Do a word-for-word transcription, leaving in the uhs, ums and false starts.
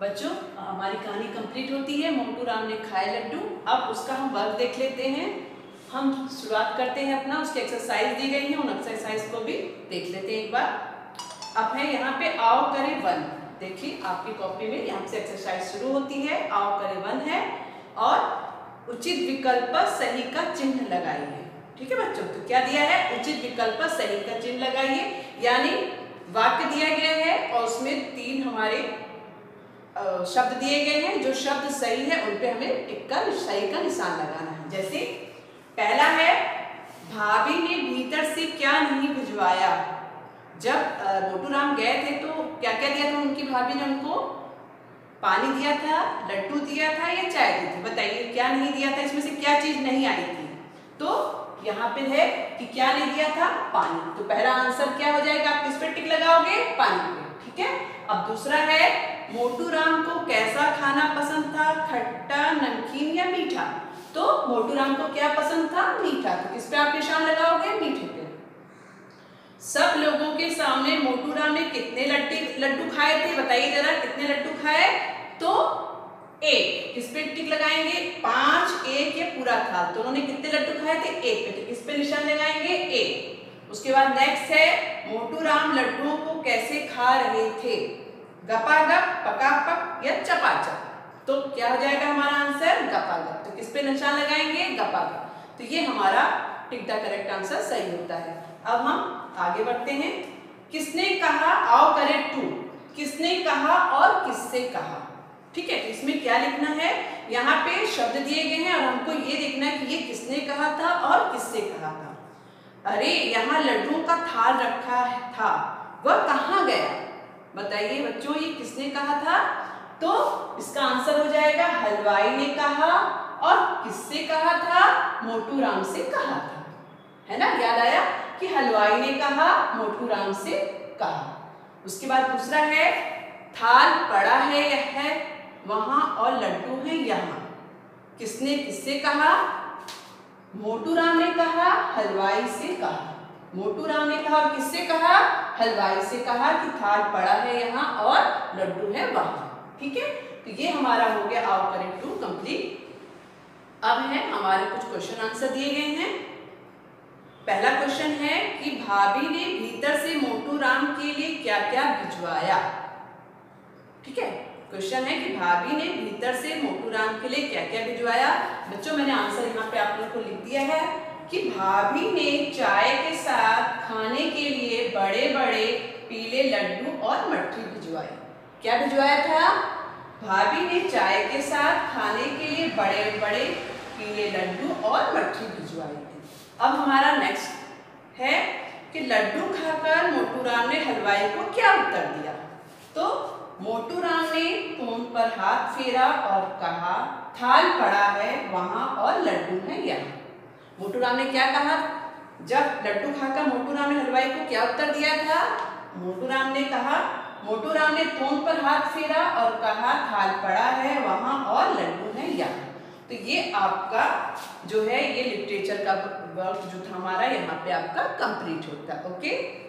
बच्चों हमारी कहानी कंप्लीट होती है। मोटू राम ने खाए लड्डू। अब उसका हम वर्क देख लेते हैं। हम शुरुआत करते हैं अपना, उसकी एक्सरसाइज दी गई है, उन एक्सरसाइज को भी देख लेते हैं एक बार। अब है यहाँ पे आओ करे वन। देखिए आपकी कॉपी में यहाँ से एक्सरसाइज शुरू होती है। आओ करे वन है और उचित विकल्प पर सही का चिन्ह लगाइए। ठीक है बच्चों, तो क्या दिया है? उचित विकल्प पर सही का चिन्ह लगाइए। यानी वाक्य दिया गया है और उसमें तीन हमारे शब्द दिए गए हैं। जो शब्द सही है उन पे हमें टिक का सही का निशान लगाना है। जैसे पहला है, भाभी ने भीतर से क्या नहीं भिजवाया। जब मोटू राम गए थे तो क्या क्या दिया था उनकी भाभी ने उनको? पानी दिया था, लड्डू दिया था या चाय दी थी? बताइए क्या नहीं दिया था, इसमें से क्या चीज नहीं आई थी? तो यहाँ पे है कि क्या नहीं दिया था? पानी। तो पहला आंसर क्या हो जाएगा? आप किस पे टिक लगाओगे? पानी पे। ठीक है। अब दूसरा है, मोटू राम को कैसा खाना पसंद था? खट्टा, नमकीन या मीठा? तो मोटू राम को क्या पसंद था? मीठा। तो किस पे आप निशान लगाओगे? मीठे पे। सब लोगों के सामने मोटू राम ने कितने लड्डू लड्डू खाए थे? बताइए जरा, कितने लड्डू खाए? तो एक। किस पे टिक लगाएंगे? पांच, एक या पूरा था? तो उन्होंने कितने लड्डू खाए थे? एक पे। तो किस पे निशान लगाएंगे? एक। उसके बाद नेक्स्ट है, मोटू राम लड्डुओं को कैसे खा रहे थे? गपागप, पकापक या चपाचप? तो क्या हो जाएगा हमारा आंसर? गपागप। तो किस पे निशान लगाएंगे? गपागप। तो ये हमारा टिक द करेक्ट आंसर सही होता है। अब हम आगे बढ़ते हैं। किसने कहा आओ करे टू? किसने कहा और किससे कहा? ठीक है, तो इसमें क्या लिखना है? यहाँ पे शब्द दिए गए हैं और हमको ये देखना है कि ये किसने कहा था और किससे कहा था। अरे यहाँ लड्डुओं का थाल रखा था, वह कहाँ गया? बताइए बच्चों, ये किसने कहा था? तो इसका आंसर हो जाएगा हलवाई ने कहा। और किससे कहा था? मोटू राम से कहा था। है ना, याद आया कि हलवाई ने कहा, मोटू राम से कहा। उसके बाद दूसरा है, थाल पड़ा है है वहां और लड्डू है यहाँ। किसने किससे कहा? मोटू राम ने कहा, हलवाई से कहा। मोटू राम ने कहा और किससे कहा? हलवाई से कहा कि थाल पड़ा है यहाँ और लड्डू है वहां। ठीक है, तो ये हमारा हो गया आओ करे टू कंप्लीट। अब है हमारे कुछ क्वेश्चन आंसर दिए गए हैं। पहला क्वेश्चन है कि भाभी ने भीतर से मोटू राम के लिए क्या क्या भिजवाया। ठीक है, क्वेश्चन है कि भाभी ने भीतर से मोटू राम के लिए क्या क्या भिजवाया। बच्चों मैंने आंसर यहाँ पे आप लोगों को लिख दिया है कि भाभी ने चाय के साथ खाने के लिए बड़े बड़े पीले लड्डू और मट्ठी भिजवाई। क्या भिजवाया था? भाभी ने चाय के साथ खाने के लिए बड़े बड़े पीले लड्डू और मट्ठी भिजवाई थी। अब हमारा नेक्स्ट है कि लड्डू खाकर मोटू राम ने हलवाई को क्या उत्तर दिया। तो मोटू राम ने फोन पर हाथ फेरा और कहा, थाल पड़ा है वहां और लड्डू है यहाँ। मोटू राम ने क्या कहा? जब लड्डू खाकर मोटू राम ने हलवाई को क्या उत्तर दिया था? मोटू राम ने कहा, मोटू राम ने फोन पर हाथ फेरा और कहा, थाल पड़ा है वहां और लड्डू है यहाँ। तो ये आपका जो है ये लिटरेचर का वर्क जो था हमारा यहाँ पे आपका कंप्लीट होता है। ओके।